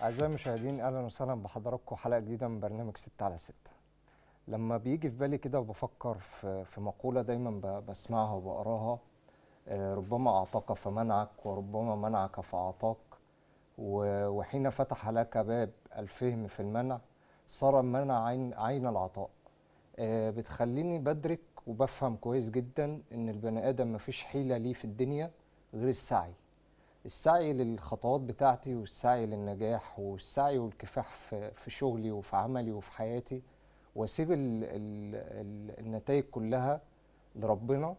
أعزائي المشاهدين، أهلا وسهلا بحضراتكم حلقة جديدة من برنامج 6/6. لما بيجي في بالي كده وبفكر في مقولة دايما بسمعها وبقراها، ربما أعطاك فمنعك وربما منعك فأعطاك، وحين فتح لك باب الفهم في المنع صار المنع عين العطاء. بتخليني بدرك وبفهم كويس جدا إن البني آدم مفيش حيلة ليه في الدنيا غير السعي للخطوات بتاعتي، والسعي للنجاح، والسعي والكفاح في شغلي وفي عملي وفي حياتي، واسيب النتائج كلها لربنا،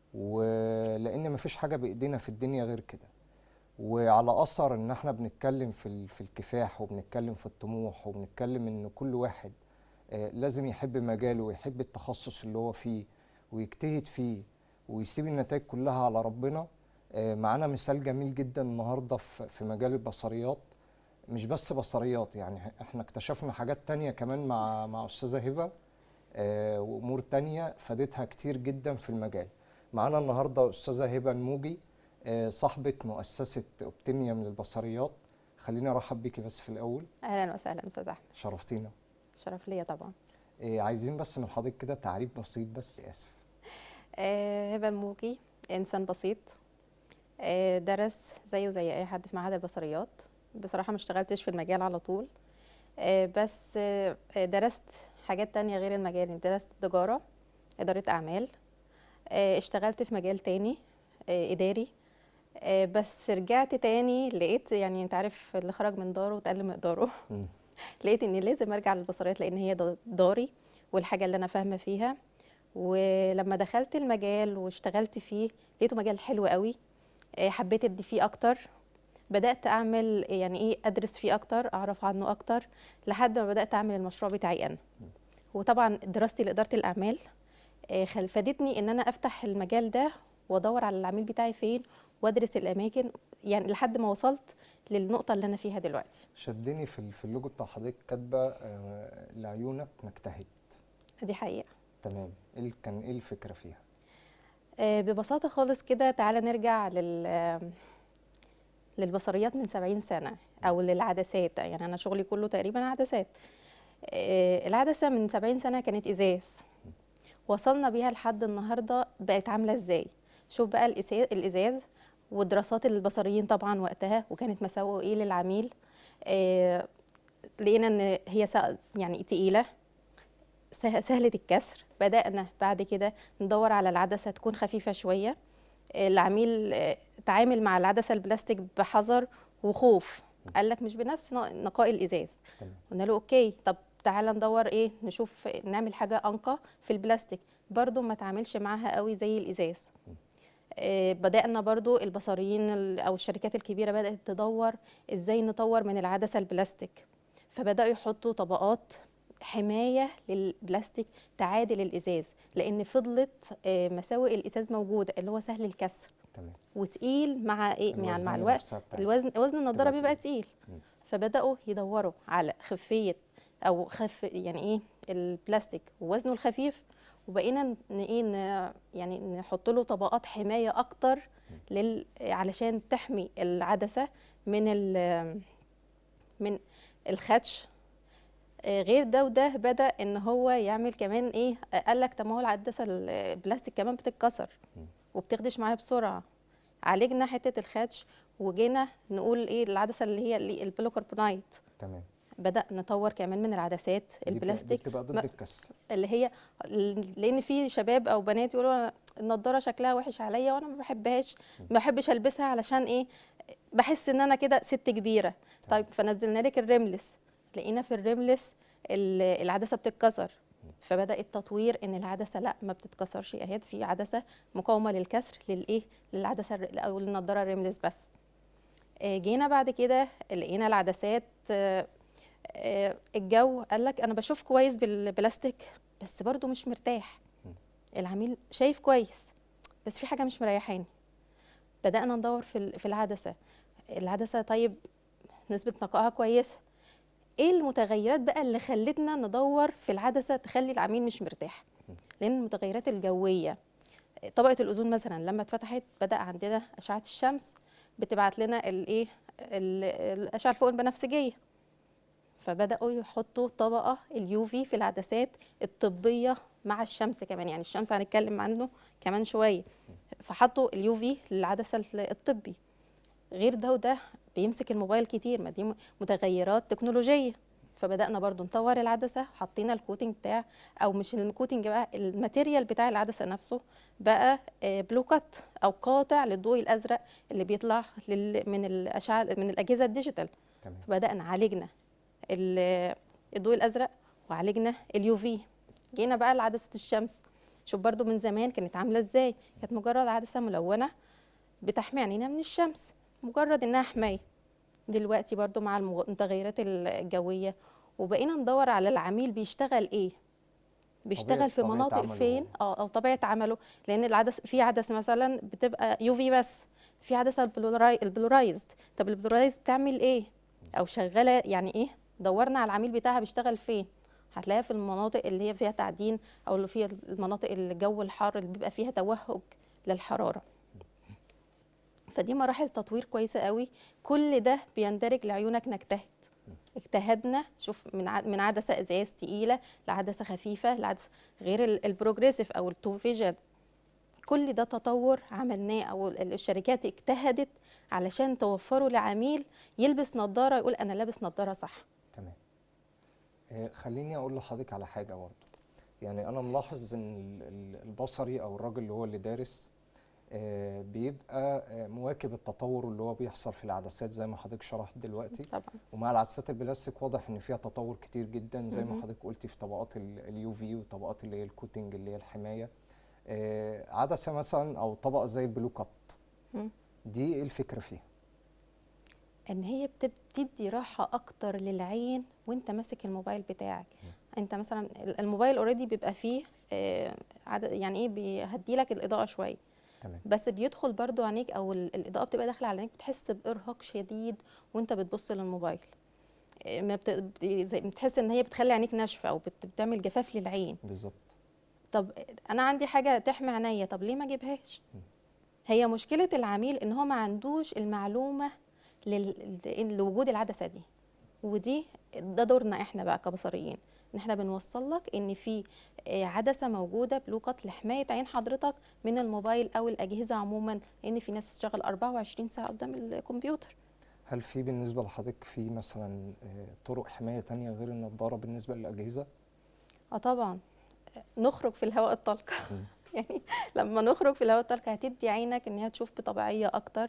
ولان مفيش حاجه بايدينا في الدنيا غير كده. وعلى اثر ان احنا بنتكلم في الكفاح، وبنتكلم في الطموح، وبنتكلم ان كل واحد لازم يحب مجاله ويحب التخصص اللي هو فيه ويجتهد فيه ويسيب النتائج كلها على ربنا. معانا مثال جميل جدا النهارده في مجال البصريات. مش بس بصريات، يعني احنا اكتشفنا حاجات تانية كمان مع أستاذة هبة، وأمور تانية فادتها كتير جدا في المجال. معانا النهارده أستاذة هبة الموجي، صاحبة مؤسسة أوبتيميا من البصريات. خليني أرحب بيكي بس في الأول. اهلا وسهلا استاذ احمد. شرفتينا. شرف ليا طبعا. عايزين بس من حضرتك كده تعريف بسيط بس، آسف. هبه الموجي انسان بسيط، درس زيه زي اي حد في معهد البصريات. بصراحه ما اشتغلتش في المجال على طول، بس درست حاجات تانية غير المجال. درست تجاره، اداره اعمال، اشتغلت في مجال تاني اداري، بس رجعت تاني لقيت، يعني انت عارف اللي خرج من داره وتقل مقداره. لقيت اني لازم ارجع للبصريات لان هي داري والحاجه اللي انا فاهمه فيها. ولما دخلت المجال واشتغلت فيه لقيته مجال حلو قوي، حبيت ادي فيه اكتر. بدات اعمل يعني ايه، ادرس فيه اكتر، اعرف عنه اكتر، لحد ما بدات اعمل المشروع بتاعي انا. وطبعا دراستي لاداره الاعمال فادتني ان انا افتح المجال ده وادور على العميل بتاعي فين وادرس الاماكن، يعني لحد ما وصلت للنقطه اللي انا فيها دلوقتي. شدني في اللوجو بتاع حضرتك كاتبة لعيونك نجتهد. دي حقيقه. تمام. كان ايه الفكرة فيها؟ ببساطه خالص كده، تعالى نرجع للبصريات من 70 سنة أو للعدسات. يعني أنا شغلي كله تقريبا عدسات. العدسة من 70 سنة كانت إزاز، وصلنا بيها لحد النهاردة بقت عاملة إزاي. شوف بقى الإزاز ودراسات البصريين طبعا وقتها، وكانت مساوئ إيه للعميل. لقينا إن هي يعني تقيلة، سهلة الكسر. بدأنا بعد كده ندور على العدسة تكون خفيفة شوية. العميل تعامل مع العدسه البلاستيك بحذر وخوف، قال لك مش بنفس نقاء الازاز. قلنا له اوكي، طب تعالى ندور ايه، نشوف نعمل حاجه انقى في البلاستيك، برضو ما تعاملش معاها قوي زي الازاز. بدأنا برضو البصريين او الشركات الكبيره بدأت تدور ازاي نطور من العدسه البلاستيك، فبدأوا يحطوا طبقات حمايه للبلاستيك تعادل الازاز، لان فضلت مساوئ الازاز موجوده، اللي هو سهل الكسر. تمام. وتقيل مع ايه، يعني مع الوقت وزن النضاره بيبقى تقيل. فبداوا يدوروا على خفيه او يعني ايه البلاستيك ووزنه الخفيف، وبقينا يعني نحط له طبقات حمايه اكتر علشان تحمي العدسه من الخدش. غير ده وده بدأ ان هو يعمل كمان ايه، قال لك طب ما هو العدسه البلاستيك كمان بتتكسر وبتخدش معايا بسرعه. عالجنا حته الخدش وجينا نقول ايه العدسه اللي هي البوليكربونايت. تمام. بدأ نطور كمان من العدسات البلاستيك دي بتبقى ضد الكسر، اللي هي لان في شباب او بنات يقولوا النضاره شكلها وحش عليا وانا ما بحبهاش، ما بحبش البسها علشان ايه، بحس ان انا كده ست كبيره. طيب فنزلنا لك الريملس، لقينا في الريملس العدسه بتتكسر. فبدا التطوير ان العدسه لا ما بتتكسرش، اهي في عدسه مقاومه للكسر للايه، للعدسه او للنضاره الريملس بس. جينا بعد كده لقينا العدسات الجو قال لك انا بشوف كويس بالبلاستيك بس برضو مش مرتاح. العميل شايف كويس بس في حاجه مش مريحاني. بدانا ندور في العدسه طيب نسبه نقائها كويسه، ايه المتغيرات بقى اللي خلتنا ندور في العدسه تخلي العميل مش مرتاح؟ لان المتغيرات الجويه، طبقه الاوزون مثلا لما اتفتحت بدا عندنا اشعه الشمس بتبعت لنا الايه الاشعه الفوق البنفسجيه. فبداوا يحطوا طبقه اليو في في العدسات الطبيه مع الشمس كمان، يعني الشمس هنتكلم عنه كمان شويه. فحطوا اليو في للعدسه الطبي. غير ده وده بيمسك الموبايل كتير، ما دي متغيرات تكنولوجيه. فبدانا برضو نطور العدسه، حطينا الكوتنج بتاع، او مش الكوتنج بقى، الماتيريال بتاع العدسه نفسه بقى بلو كات او قاطع للضوء الازرق اللي بيطلع من الاشعه من الاجهزه الديجيتال. تمام. فبدانا عالجنا الضوء الازرق وعالجنا اليو في. جينا بقى لعدسه الشمس. شوف برضو من زمان كانت عامله ازاي، كانت مجرد عدسه ملونه بتحمي عينينا من الشمس، مجرد انها حمايه. دلوقتي برضو مع المتغيرات الجويه وبقينا ندور على العميل بيشتغل ايه، بيشتغل في طبيعة مناطق عمله. فين، او طبيعه عمله. لان العدسه، في عدسه مثلا بتبقى يو في بس، في عدسه البلورايزد. طب البلورايزد بتعمل ايه او شغاله يعني ايه؟ دورنا على العميل بتاعها بيشتغل فين. هتلاقيها في المناطق اللي هي فيها تعدين، او اللي فيها المناطق الجو الحار اللي بيبقى فيها توهج للحراره. فدي مراحل تطوير كويسه قوي. كل ده بيندرج لعيونك نجتهد. اجتهدنا، شوف من عدسه ازاز تقيله لعدسه خفيفه لعدسه غير البروجريسيف او التو فيجن. كل ده تطور عملناه، او الشركات اجتهدت علشان توفروا لعميل يلبس نظاره يقول انا لابس نظاره صح. تمام. خليني اقول لحضرتك على حاجه برضه. يعني انا ملاحظ ان البصري او الراجل اللي هو اللي دارس بيبقى مواكب التطور اللي هو بيحصل في العدسات زي ما حضرتك شرحت دلوقتي. طبعا. ومع العدسات البلاستيك واضح ان فيها تطور كتير جدا زي ما حضرتك قلتي في طبقات اليو في وطبقات اللي هي الكوتنج اللي هي الحمايه. عدسه مثلا او طبقه زي البلو كات، دي ايه الفكره فيها؟ ان هي بتدي راحه اكتر للعين وانت ماسك الموبايل بتاعك. انت مثلا الموبايل اوريدي بيبقى فيه يعني ايه، بيهدي لك الاضاءه شويه. تمام. بس بيدخل برضو عينيك، او الاضاءه بتبقى داخله على عينيك، بتحس بارهاق شديد وانت بتبص للموبايل. ما بتحس ان هي بتخلي عينيك ناشفه، او بتعمل جفاف للعين. بالظبط. طب انا عندي حاجه تحمي عينيا، طب ليه ما اجيبهاش؟ هي مشكله العميل ان هو ما عندوش المعلومه لوجود العدسه دي. ودي ده دورنا احنا بقى كبصريين، ان احنا بنوصل لك ان في عدسه موجوده بلو كات لحمايه عين حضرتك من الموبايل او الاجهزه عموما، لان في ناس بتشتغل 24 ساعه قدام الكمبيوتر. هل في بالنسبه لحضرتك في مثلا طرق حمايه تانية غير النضاره بالنسبه للاجهزه؟ طبعا. نخرج في الهواء الطلق. يعني لما نخرج في الهواء الطلق هتدي عينك ان هي تشوف بطبيعيه اكتر.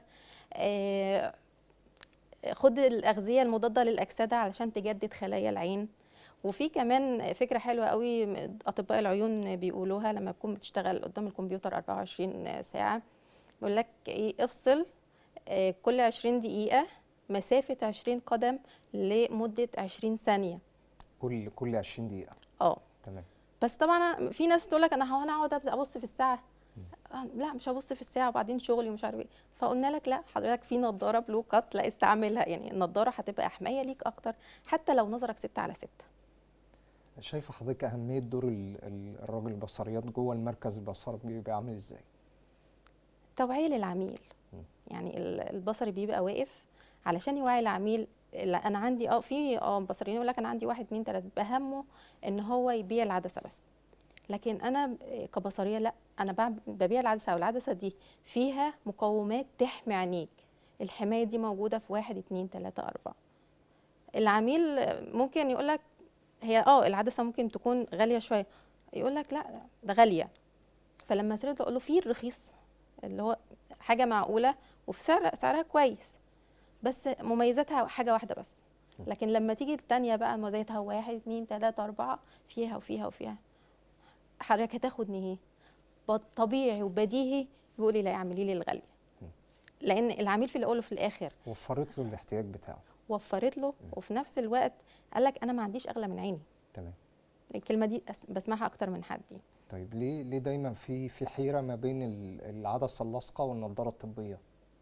خد الاغذيه المضاده للاكسده علشان تجدد خلايا العين. وفي كمان فكره حلوه قوي اطباء العيون بيقولوها لما تكون بتشتغل قدام الكمبيوتر 24 ساعه. بيقول لك ايه، افصل كل 20 دقيقه مسافه 20 قدم لمده 20 ثانيه. كل 20 دقيقه. تمام. بس طبعا في ناس تقول لك انا هقعد ابص في الساعه. لا مش هبص في الساعه وبعدين شغلي ومش عارف ايه. فقلنا لك لا، حضرتك في نظاره بلو كات، لا استعملها. يعني النظاره هتبقى حمايه ليك اكتر حتى لو نظرك 6/6. شايفه حضرتك اهميه دور الراجل البصريات جوه المركز البصري بيبقى عامل ازاي؟ توعيه للعميل. يعني البصري بيبقى واقف علشان يوعي العميل. انا عندي في بصريين يقول لك انا عندي 1 2 3، بهمه ان هو يبيع العدسه بس. لكن انا كبصريه لا، انا ببيع العدسه، او العدسه دي فيها مقومات تحمي عينيك. الحمايه دي موجوده في 1 2 3 4. العميل ممكن يقول لك هي العدسه ممكن تكون غاليه شويه، يقول لك لا ده غاليه. فلما سيرته اقول له في الرخيص اللي هو حاجه معقوله وفي سعرها كويس، بس مميزاتها حاجه واحده بس. لكن لما تيجي الثانيه بقى مميزاتها 1 2 3 4 فيها وفيها وفيها، حضرتك هتاخد ايه؟ طبيعي وبديهي بيقول لي لا اعملي لي الغاليه. لان العميل في الاول وفي الاخر وفرت له الاحتياج بتاعه، وفرت له، وفي نفس الوقت قال لك انا ما عنديش اغلى من عيني. تمام. الكلمه دي بسمعها اكتر من حد. طيب ليه دايما في حيره ما بين العدسه اللاصقه والنضاره الطبيه؟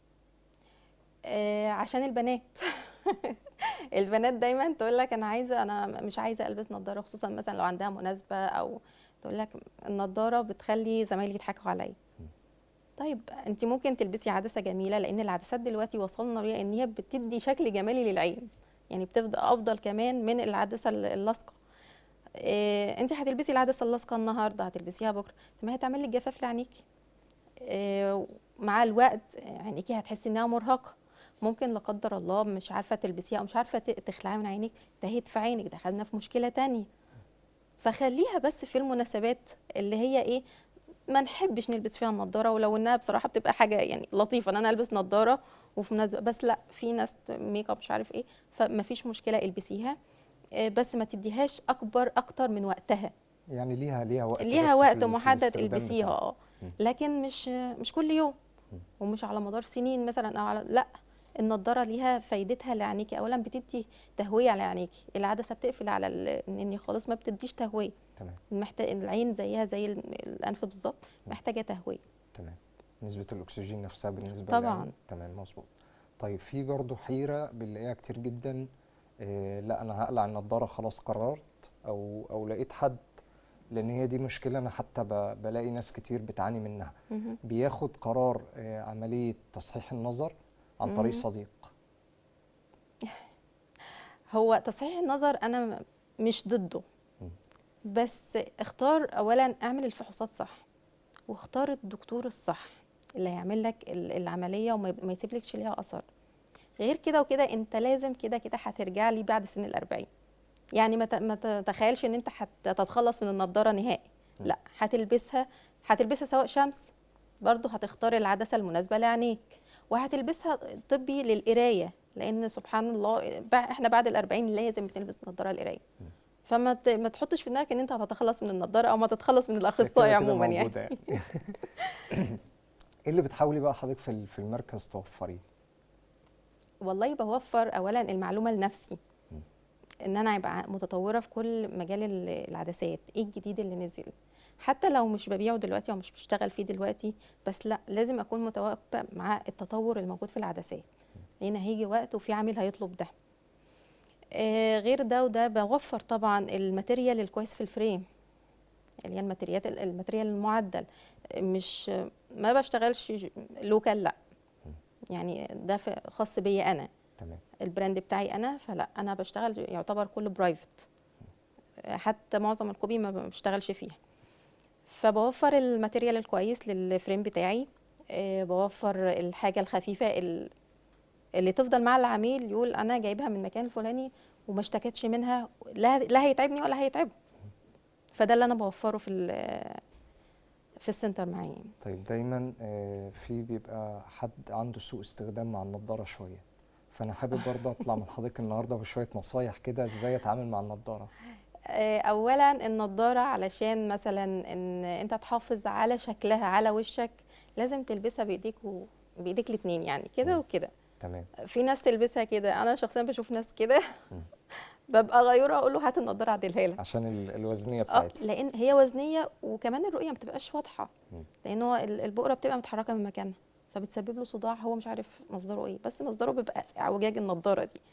عشان البنات. البنات دايما تقول لك انا مش عايزه البس نضاره، خصوصا مثلا لو عندها مناسبه، او تقول لك النضاره بتخلي زمايلي يضحكوا عليا. طيب انت ممكن تلبسي عدسه جميله، لان العدسات دلوقتي وصلنا ليها ان هي بتدي شكل جمالي للعين. يعني بتبقى افضل كمان من العدسه اللاصقه. انت هتلبسي العدسه اللاصقه النهارده، هتلبسيها بكره، ما هي تعمل لك جفاف لعينيكي. مع الوقت عينيكي هتحسي انها مرهقه، ممكن لا قدر الله مش عارفه تلبسيها او مش عارفه تخلعيها من عينيك، تهيت في عينك، دخلنا في مشكله تانية. فخليها بس في المناسبات اللي هي ايه، ما نحبش نلبس فيها النضاره، ولو انها بصراحه بتبقى حاجه يعني لطيفه ان انا البس نضاره وفي مناسبه، بس لا، في ناس ميك اب مش عارف ايه، فما فيش مشكله البسيها، بس ما تديهاش اكتر من وقتها. يعني ليها وقت، ليها بس وقت في محدد الاستخدام البسيها، بتاعها. لكن مش كل يوم ومش على مدار سنين مثلا او على، لا، النضاره ليها فايدتها لعينيكي. اولا بتدي تهويه على عينيكي، العدسه بتقفل على النني خالص، ما بتديش تهويه. تمام. محتاج العين زيها زي الانف بالظبط، محتاجه تهويه. تمام. نسبة الأكسجين نفسها بالنسبة طبعا. للعين. تمام، مظبوط. طيب في برضه حيرة بنلاقيها كتير جدا، لا أنا هقلع النضارة خلاص قررت، أو لقيت حد، لأن هي دي مشكلة أنا حتى بلاقي ناس كتير بتعاني منها، بياخد قرار عملية تصحيح النظر عن طريق صديق. هو تصحيح النظر أنا مش ضده، بس اختار أولا اعمل الفحوصات صح، واختار الدكتور الصح اللي هيعمل لك العملية وما يسيبلكش ليها أثر. غير كده وكده انت لازم كده كده هترجع لي بعد سن ال40. يعني ما تتخيلش ان انت هتتخلص من النضاره نهائي، لا، هتلبسها سواء شمس، برضو هتختار العدسه المناسبه لعينيك، وهتلبسها طبي للقرايه، لان سبحان الله احنا بعد ال40 لازم بنلبس نضاره القرايه. فما ما تحطش في دماغك ان انت هتتخلص من النضاره او ما تتخلص من الاخصائي عموما يعني. ايه اللي بتحاولي بقى حضرتك في المركز توفريه؟ والله بوفر اولا المعلومه لنفسي، ان انا ابقى متطوره في كل مجال العدسات، ايه الجديد اللي نزل، حتى لو مش ببيعه دلوقتي او مش بشتغل فيه دلوقتي، بس لا، لازم اكون متواكبه مع التطور الموجود في العدسات، لان هيجي وقت وفي عامل هيطلب ده. غير ده وده بوفر طبعا الماتيريال الكويس في الفريم، اللي هي الماتيريال المعدل، مش ما بشتغلش لوكال، لا، يعني ده خاص بيا انا. تمام. البراند بتاعي انا، فلا، انا بشتغل يعتبر كله برايفت، حتى معظم الكوبي ما بشتغلش فيها. فبوفر الماتيريال الكويس للفريم بتاعي، بوفر الحاجه الخفيفه اللي تفضل مع العميل يقول انا جايبها من المكان الفلاني وما اشتكتش منها، لا هيتعبني ولا هيتعبه. فده اللي انا بوفره في السنتر معايا. طيب دايما في بيبقى حد عنده سوء استخدام مع النضاره شويه، فانا حابب برضه اطلع من حضرتك النهارده بشويه نصايح كده ازاي اتعامل مع النضاره. اولا النضاره علشان مثلا ان انت تحافظ على شكلها على وشك، لازم تلبسها بايديك الاثنين، يعني كده وكده. تمام. في ناس تلبسها كده، انا شخصيا بشوف ناس كده ببقى غيوره اقول له هات النضاره اعدلها لك، عشان الوزنيه بتاعتها. لان هي وزنيه، وكمان الرؤيه ما بتبقاش واضحه، لان هو البقره بتبقى متحركه من مكانها، فبتسبب له صداع، هو مش عارف مصدره ايه، بس مصدره بيبقى اعوجاج النضاره دي.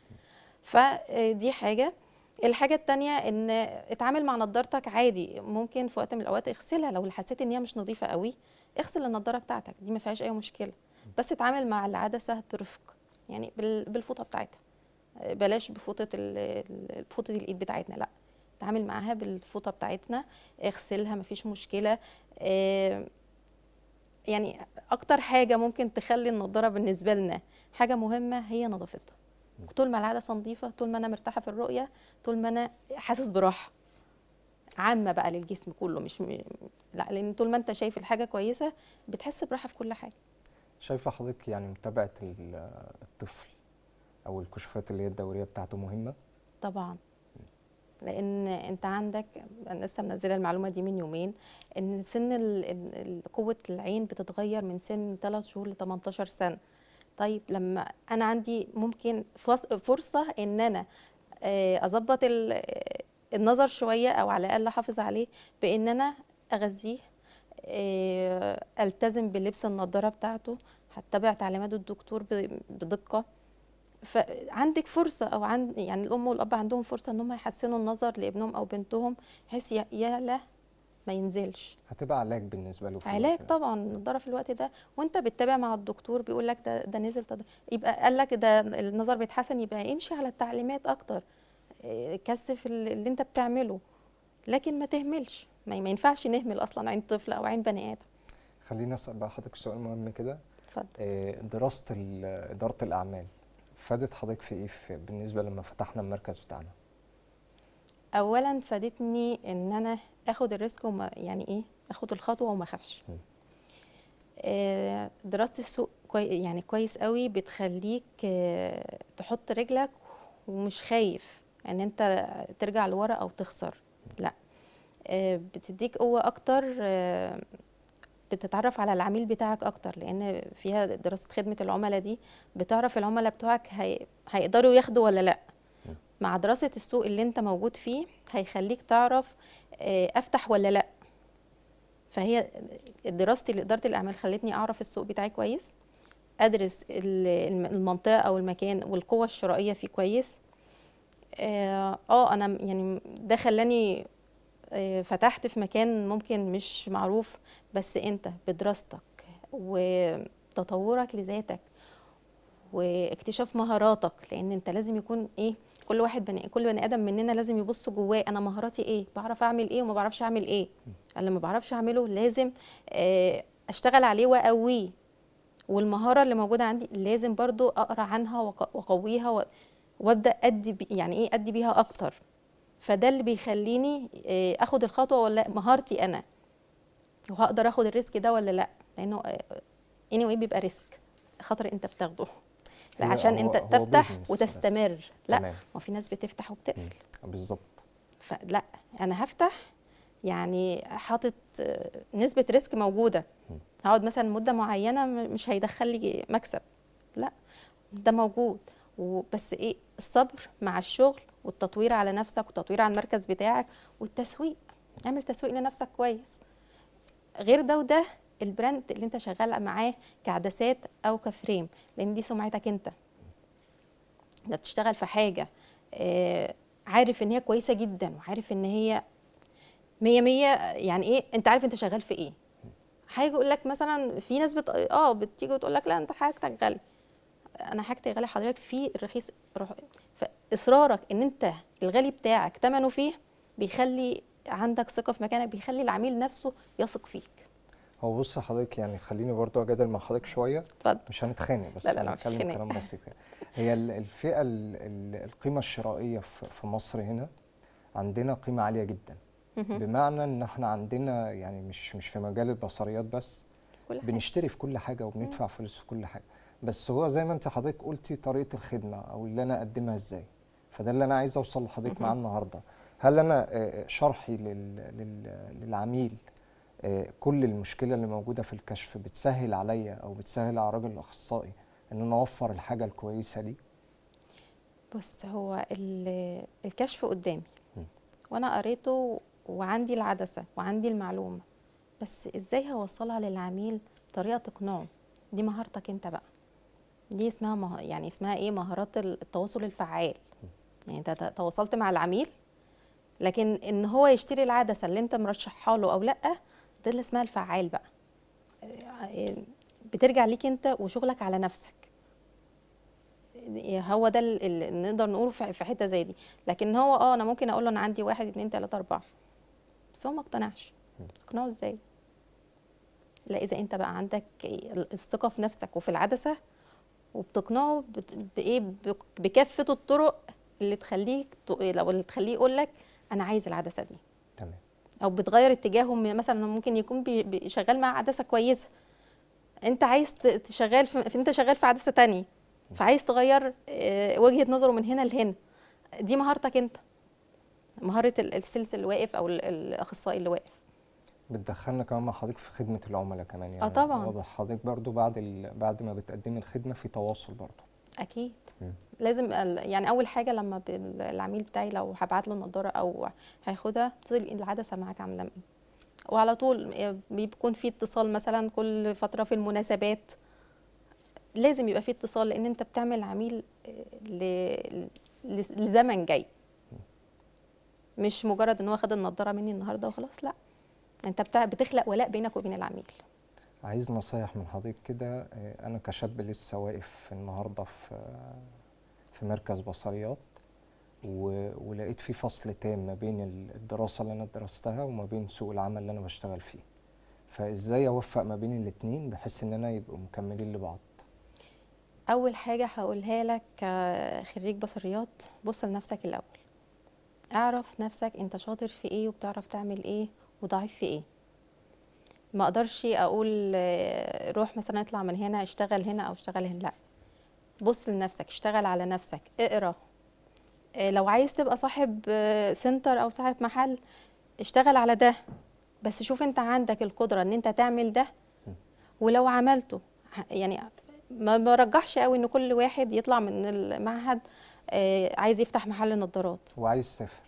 فدي حاجه. الحاجه الثانيه ان اتعامل مع نضارتك عادي، ممكن في وقت من الاوقات اغسلها، لو حسيت ان هي مش نظيفه قوي اغسل النضاره بتاعتك دي، ما فيهاش اي مشكله، بس اتعامل مع العدسه برفق، يعني بالفوطه بتاعتها، بلاش بفوطه فوطه الايد بتاعتنا، لا، اتعامل معاها بالفوطه بتاعتنا، اغسلها، ما فيش مشكله. يعني اكتر حاجه ممكن تخلي النضاره بالنسبه لنا حاجه مهمه هي نظافتها. طول ما العدسه نظيفه، طول ما انا مرتاحه في الرؤيه، طول ما انا حاسس براحه عامه بقى للجسم كله، مش لا، لان طول ما انت شايف الحاجه كويسه بتحس براحه في كل حاجه. شايفه حضرتك يعني متابعه الطفل او الكشوفات اللي هي الدوريه بتاعته مهمه؟ طبعا، لان انت عندك، انا لسه منزله المعلومه دي من يومين، ان سن قوه العين بتتغير من سن 3 شهور ل 18 سنه. طيب لما انا عندي ممكن فرصه ان انا اظبط النظر شويه، او على الاقل احافظ عليه بان انا اغذيه، التزم بلبس النضاره بتاعته، هتبع تعليمات الدكتور بدقه. فعندك فرصه، او يعني الام والاب عندهم فرصه ان هم يحسنوا النظر لابنهم او بنتهم، بحيث يا له ما ينزلش. هتبقى علاج بالنسبه له في علاج الوقت ده. طبعا النضاره في الوقت ده، وانت بتتابع مع الدكتور بيقول لك ده نزل، يبقى قال لك ده النظر بيتحسن، يبقى امشي على التعليمات اكتر، كثف اللي انت بتعمله، لكن ما تهملش. ما ينفعش نهمل اصلا عين طفل او عين بني ادم. خليني اسال بقى حضرتك سؤال مهم كده. اتفضل. دراسه اداره الاعمال فادت حضرتك في ايه بالنسبه لما فتحنا المركز بتاعنا؟ اولا فادتني ان انا اخد الريسك يعني ايه، اخد الخطوه وما اخافش. دراسه السوق يعني كويس قوي، بتخليك تحط رجلك ومش خايف ان انت ترجع لورا او تخسر، لا. بتديك قوه اكتر، بتتعرف على العميل بتاعك اكتر، لان فيها دراسه خدمه العملاء دي بتعرف العملاء بتوعك هيقدروا ياخدوا ولا لا. مع دراسه السوق اللي انت موجود فيه هيخليك تعرف افتح ولا لا. فهي دراستي لاداره الاعمال خلتني اعرف السوق بتاعي كويس، ادرس المنطقه او المكان والقوه الشرائيه فيه كويس. انا يعني ده خلاني فتحت في مكان ممكن مش معروف، بس انت بدراستك وتطورك لذاتك واكتشاف مهاراتك، لان انت لازم يكون ايه، كل بني ادم مننا لازم يبص جواه، انا مهاراتي ايه، بعرف اعمل ايه وما بعرفش اعمل ايه. اللي ما بعرفش اعمله لازم اشتغل عليه واقويه، والمهاره اللي موجوده عندي لازم برضو اقرا عنها واقويها وابدا يعني ايه ادي بيها اكتر. فده اللي بيخليني اخد الخطوه ولا مهارتي انا، وهقدر اخد الريسك ده ولا لا، لانه anyway بيبقى ريسك، خطر انت بتاخده عشان انت تفتح وتستمر. لا، ما في ناس بتفتح وبتقفل. بالظبط. فلا، انا هفتح يعني حاطط نسبه ريسك موجوده، هقعد مثلا مده معينه مش هيدخل لي مكسب، لا ده موجود. وبس ايه، الصبر مع الشغل والتطوير على نفسك والتطوير على المركز بتاعك والتسويق. اعمل تسويق لنفسك كويس. غير ده وده البراند اللي انت شغال معاه كعدسات او كفريم، لان دي سمعتك انت بتشتغل في حاجه عارف ان هي كويسه جدا، وعارف ان هي مية مية. يعني ايه، انت عارف انت شغال في ايه. هيجي يقول لك مثلا في ناس بتيجي وتقول لك لا انت حاجتك غاليه. انا حاجتي غاليه حضرتك، في الرخيص فاصرارك ان انت الغالي بتاعك ثمنه فيه بيخلي عندك ثقه في مكانك، بيخلي العميل نفسه يثق فيك. هو بص حضرتك، يعني خليني برضو اجادل مع حضرتك شويه. اتفضل. مش هنتخانق بس لا مش هنتكلم كلام بسيط. هي الفئه القيمه الشرائيه في مصر هنا عندنا قيمه عاليه جدا، بمعنى ان احنا عندنا يعني مش في مجال البصريات بس، بنشتري في كل حاجه وبندفع فلوس في كل حاجه، بس هو زي ما انت حضرتك قلتي طريقه الخدمه او اللي انا اقدمها ازاي. فده اللي انا عايز اوصل لحضرتك معاه النهارده. هل انا شرحي للعميل كل المشكله اللي موجوده في الكشف بتسهل عليا او بتسهل على الراجل الاخصائي ان انا اوفر الحاجه الكويسه دي؟ بص، هو الكشف قدامي وانا قريته وعندي العدسه وعندي المعلومه، بس ازاي هوصلها للعميل بطريقه تقنعه؟ دي مهارتك انت بقى، دي اسمها يعني اسمها ايه، مهارات التواصل الفعال. يعني انت تواصلت مع العميل، لكن ان هو يشتري العدسه اللي انت مرشحها له او لا، ده اللي اسمها الفعال بقى. بترجع ليك انت وشغلك على نفسك. هو ده اللي نقدر نقوله في حته زي دي. لكن هو انا ممكن اقول له انا عندي 1 2 3 4، بس هو ما اقتنعش. اقنعه ازاي؟ لا، اذا انت بقى عندك الثقه في نفسك وفي العدسه وبتقنعه بايه، بكافه الطرق اللي تخليك اللي تخليه يقول لك انا عايز العدسه دي. تمام. او بتغير اتجاهه، مثلا ممكن يكون شغال مع عدسه كويسه، انت عايز تشغل انت شغال في عدسه تانية، فعايز تغير وجهه نظره من هنا لهنا. دي مهارتك انت، مهاره السيلز اللي واقف او الاخصائي اللي واقف. بتدخلنا كمان مع حضرتك في خدمه العملاء كمان، يعني طبعا. واضح حضرتك برضو بعد ما بتقدمي الخدمه في تواصل برضو. اكيد. لازم يعني اول حاجه لما العميل بتاعي لو هبعت له النضاره او هياخدها، تتصل العدسه معاك عامله ايه، وعلى طول بيكون في اتصال مثلا كل فتره في المناسبات. لازم يبقى في اتصال، لان انت بتعمل عميل لزمن جاي، مش مجرد ان هو خد النضاره مني النهارده وخلاص. لا، انت بتخلق ولاء بينك وبين العميل. عايز نصايح من حضرتك كده. انا كشاب لسه واقف النهارده في مركز بصريات، ولقيت في فصل تام ما بين الدراسه اللي انا درستها وما بين سوق العمل اللي انا بشتغل فيه. فازاي اوفق ما بين الاتنين بحيث ان انا يبقوا مكملين لبعض؟ اول حاجه هقولها لك كخريج بصريات، بص لنفسك الاول، اعرف نفسك انت شاطر في ايه وبتعرف تعمل ايه وضعيف في ايه. ما اقدرش اقول روح مثلا اطلع من هنا اشتغل هنا او اشتغل هنا، لا، بص لنفسك، اشتغل على نفسك، اقرا. لو عايز تبقى صاحب سنتر او صاحب محل، اشتغل على ده، بس شوف انت عندك القدره ان انت تعمل ده. ولو عملته يعني ما برجحش قوي ان كل واحد يطلع من المعهد عايز يفتح محل نظارات وعايز يسافر.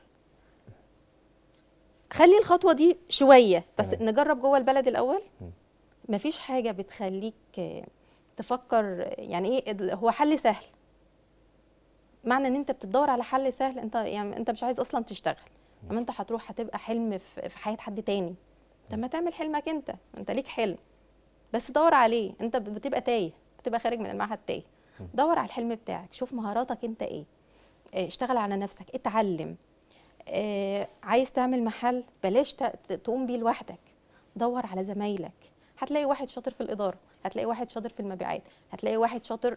خلي الخطوه دي شويه بس تمام. نجرب جوه البلد الاول. مفيش حاجه بتخليك تفكر يعني ايه هو حل سهل. معنى ان انت بتدور على حل سهل، انت يعني انت مش عايز اصلا تشتغل، اما انت هتروح هتبقى حلم في حياه حد تاني. طب ما تعمل حلمك انت ليك حلم، بس دور عليه. انت بتبقى تايه، بتبقى خارج من المعهد تايه. دور على الحلم بتاعك، شوف مهاراتك انت ايه، اشتغل على نفسك، اتعلم. عايز تعمل محل، بلاش تقوم بيه لوحدك، دور على زمايلك. هتلاقي واحد شاطر في الاداره، هتلاقي واحد شاطر في المبيعات، هتلاقي واحد شاطر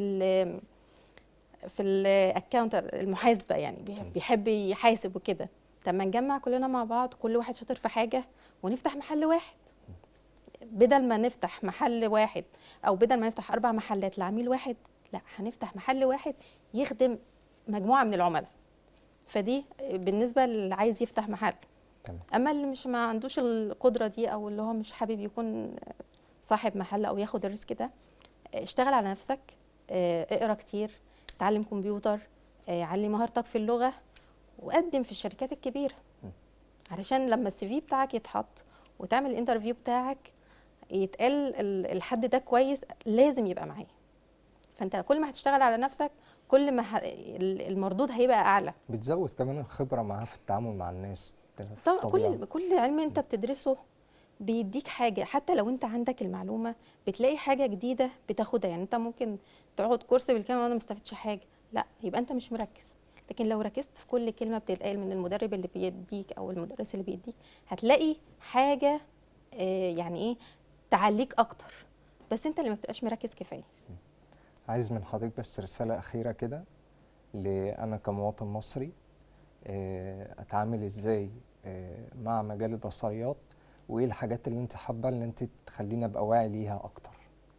في الاكونت المحاسبه، يعني بيحب يحاسب وكده. طب ما نجمع كلنا مع بعض، كل واحد شاطر في حاجه، ونفتح محل واحد. بدل ما نفتح محل واحد او بدل ما نفتح 4 محلات لعميل واحد، لا، هنفتح محل واحد يخدم مجموعه من العملاء. فدي بالنسبه اللي عايز يفتح محل. تمام. اما اللي مش ما عندوش القدره دي او اللي هو مش حابب يكون صاحب محل او ياخد الريسك ده، اشتغل على نفسك، اقرا كتير، اتعلم كمبيوتر، علي مهارتك في اللغه، وقدم في الشركات الكبيره علشان لما السي في بتاعك يتحط وتعمل الانترفيو بتاعك يتقال الحد ده كويس، لازم يبقى معايا. فانت كل ما هتشتغل على نفسك كل ما المردود هيبقى اعلى. بتزود كمان الخبره معاه في التعامل مع الناس. طبعا كل علم انت بتدرسه بيديك حاجه، حتى لو انت عندك المعلومه بتلاقي حاجه جديده بتاخدها. يعني انت ممكن تقعد كورس بالكلمه وانا ما استفدتش حاجه، لا، يبقى انت مش مركز. لكن لو ركزت في كل كلمه بتتقال من المدرب اللي بيديك او المدرس اللي بيديك، هتلاقي حاجه يعني ايه تعليك اكتر، بس انت اللي ما بتبقاش مركز كفايه. عايز من حضرتك بس رساله اخيره كده، انا كمواطن مصري اتعامل ازاي مع مجال البصريات، وايه الحاجات اللي انت حابه ان انت تخليني ابقى واعي ليها اكتر؟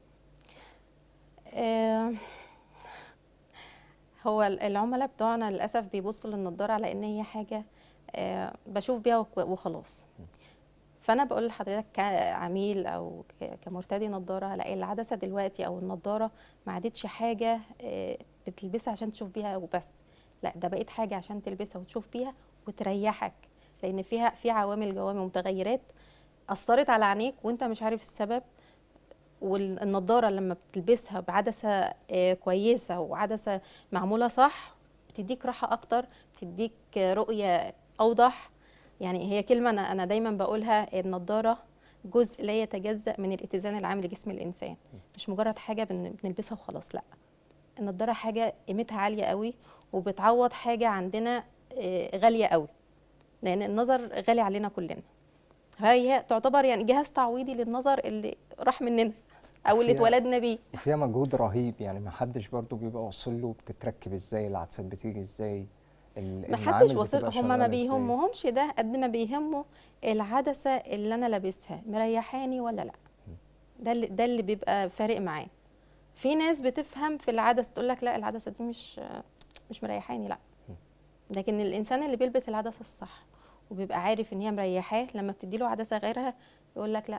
هو العملاء بتوعنا للاسف بيبصوا للنضاره على ان هي حاجه بشوف بيها وخلاص. فانا بقول لحضرتك كعميل او كمرتدي نضاره، لا، العدسه دلوقتي او النضاره ما عادتش حاجه بتلبسها عشان تشوف بيها وبس، لا، ده بقيت حاجه عشان تلبسها وتشوف بيها وتريحك، لان فيها جوامل ومتغيرات اثرت على عينيك وانت مش عارف السبب. والنضاره لما بتلبسها بعدسه كويسه وعدسه معموله صح بتديك راحه اكتر، بتديك رؤيه اوضح. يعني هي كلمه انا دايما بقولها، النضاره جزء لا يتجزأ من الاتزان العام لجسم الانسان، مش مجرد حاجه بنلبسها وخلاص، لا، النضاره حاجه قيمتها عاليه قوي وبتعوض حاجه عندنا غاليه قوي، لان النظر غالي علينا كلنا. هي تعتبر يعني جهاز تعويضي للنظر اللي راح مننا او اللي اتولدنا بيه. وفيها مجهود رهيب، يعني ما حدش برضو بيبقى واصل له بتتركب ازاي، العدسات بتيجي ازاي، ما حدش واصل. هم ما بيهمهمش ده قد ما بيهمه العدسه اللي انا لابسها مريحاني ولا لا. ده اللي بيبقى فارق معاه. في ناس بتفهم في العدسه تقول لك لا، العدسه دي مش مريحاني، لا. لكن الانسان اللي بيلبس العدسه الصح وبيبقى عارف ان هي مريحاه، لما بتديله عدسه غيرها يقول لك لا.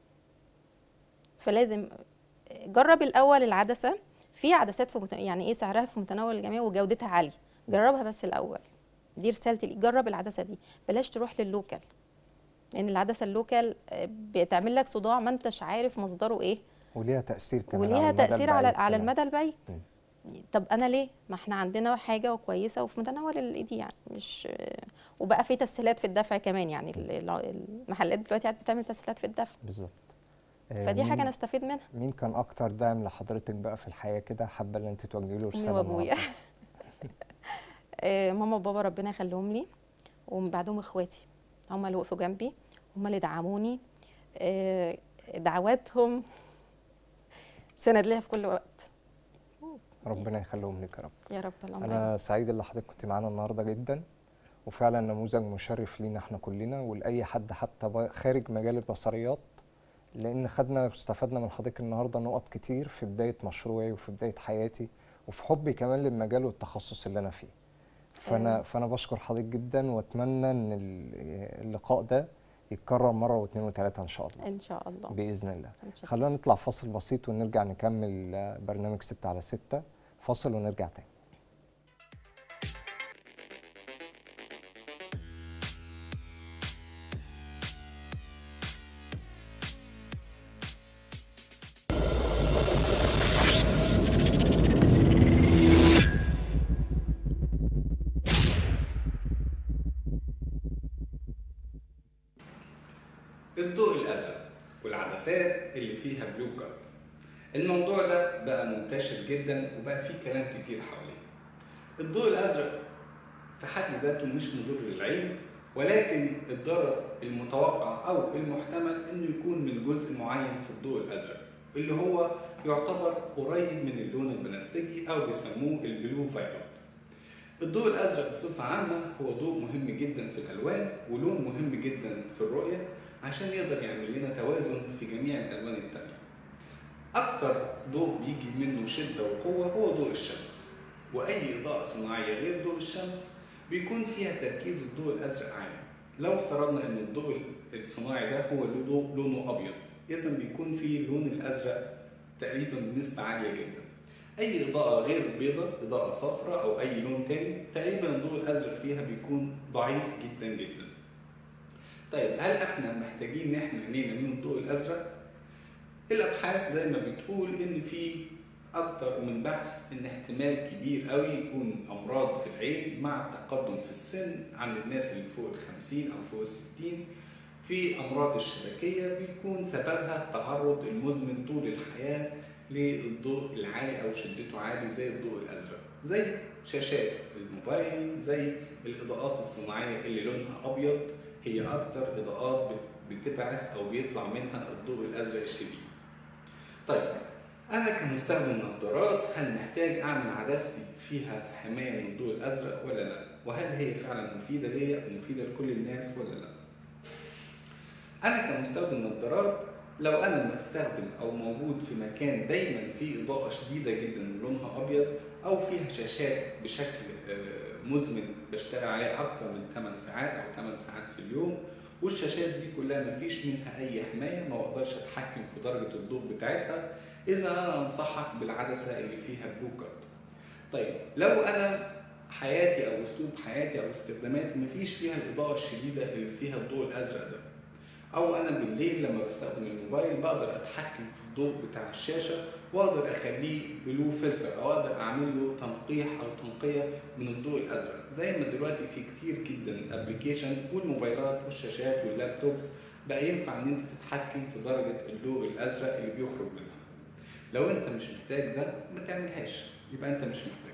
فلازم جرب الاول العدسه. في عدسات يعني ايه سعرها في متناول الجميع وجودتها عاليه، جربها بس الاول. دي رسالتي ليك، جرب العدسه دي، بلاش تروح لللوكال، لان العدسه اللوكال بتعمل لك صداع ما انتش عارف مصدره ايه، وليها تاثير كمان وليها تاثير على المدى البعيد. طب انا ليه؟ ما احنا عندنا حاجه كويسه وفي متناول الايدي يعني، مش وبقى في تسهيلات في الدفع كمان، يعني المحلات دلوقتي قاعده بتعمل تسهيلات في الدفع، بالظبط. فدي حاجه مين نستفيد منها. مين كان اكتر داعم لحضرتك بقى في الحياه كده، حابه ان انت توجهي له امي رساله وابويا. النهارده؟ ماما وبابا ربنا يخليهم لي، ومن بعدهم اخواتي، هم اللي وقفوا جنبي، هم اللي دعموني. دعواتهم سند ليا في كل وقت. ربنا يخليهم لك يا رب. يا رب اللهم آمين. انا سعيد ان حضرتك كنت معانا النهارده جدا، وفعلا نموذج مشرف لينا احنا كلنا ولاي حد حتى خارج مجال البصريات، لان خدنا واستفدنا من حضرتك النهارده نقط كتير في بدايه مشروعي وفي بدايه حياتي وفي حبي كمان للمجال والتخصص اللي انا فيه. فانا بشكر حضرتك جدا، واتمنى ان اللقاء ده يتكرر مره واثنين وثلاثه ان شاء الله. ان شاء الله باذن الله. إن شاء الله. خلونا نطلع فاصل بسيط ونرجع نكمل برنامج 6 على 6. فاصل ونرجع تاني. الضوء الازرق والعدسات اللي فيها بلو كات. الموضوع ده بقى منتشر جدا وبقى فيه كلام كتير حواليه. الضوء الازرق في حد ذاته مش مضر للعين، ولكن الضرر المتوقع او المحتمل انه يكون من جزء معين في الضوء الازرق اللي هو يعتبر قريب من اللون البنفسجي او بيسموه البلو فايلوت. الضوء الازرق بصفه عامه هو ضوء مهم جدا في الالوان ولون مهم جدا في الرؤيه، عشان يقدر يعمل لنا توازن في جميع الالوان التانية. اكتر ضوء بيجي منه شده وقوه هو ضوء الشمس، واي اضاءه صناعيه غير ضوء الشمس بيكون فيها تركيز الضوء الازرق عالي. لو افترضنا ان الضوء الصناعي ده هو ضوء لونه ابيض، اذا بيكون فيه اللون الازرق تقريبا بنسبه عاليه جدا. اي اضاءه غير بيضاء، اضاءه صفراء او اي لون تاني، تقريبا الضوء الازرق فيها بيكون ضعيف جدا جدا. طيب هل احنا محتاجين نحمي عينينا من الضوء الازرق؟ الابحاث زي ما بتقول ان في اكتر من بحث ان احتمال كبير قوي يكون امراض في العين مع التقدم في السن عند الناس اللي فوق ال50 او فوق ال60. في امراض الشبكيه بيكون سببها التعرض المزمن طول الحياه للضوء العالي او شدته عالي زي الضوء الازرق، زي شاشات الموبايل، زي الاضاءات الصناعيه اللي لونها ابيض، هي اكتر اضاءات بتبعث او بيطلع منها الضوء الازرق الشديد. طيب انا كمستخدم نظارات هل محتاج اعمل عدستي فيها حمايه من الضوء الازرق ولا لا؟ وهل هي فعلا مفيده ليا ومفيده لكل الناس ولا لا؟ انا كمستخدم نظارات لو انا بستخدم او موجود في مكان دايما فيه اضاءه شديده جدا لونها ابيض، او فيها شاشات بشكل مزمن بشتغل عليها اكتر من 8 ساعات او 8 ساعات في اليوم، والشاشات دي كلها مفيش منها اي حمايه، ما بقدرش اتحكم في درجه الضوء بتاعتها، اذا انا انصحك بالعدسه اللي فيها بلو كات. طيب لو انا حياتي او اسلوب حياتي او استخداماتي مفيش فيها الاضاءه الشديده اللي فيها الضوء الازرق ده، او انا بالليل لما بستخدم الموبايل بقدر اتحكم في الضوء بتاع الشاشه واقدر اخليه بلو فلتر او اقدر اعمل له تنقيح او تنقيه من الضوء الازرق، زي ما دلوقتي في كتير جدا ابلكيشن والموبايلات والشاشات واللابتوبس بقى ينفع ان انت تتحكم في درجه الضوء الازرق اللي بيخرج منها. لو انت مش محتاج ده ما تعملهاش، يبقى انت مش محتاج.